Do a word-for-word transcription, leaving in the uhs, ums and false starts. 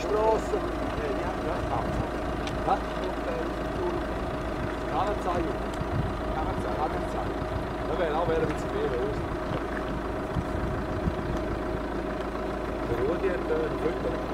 Straße. Nein, die haben das gemacht. Was? Kannenzei. Kannenzei. Kannenzei. Da wäre auch ein bisschen mehr los. Der Rudi hat äh, ein Foto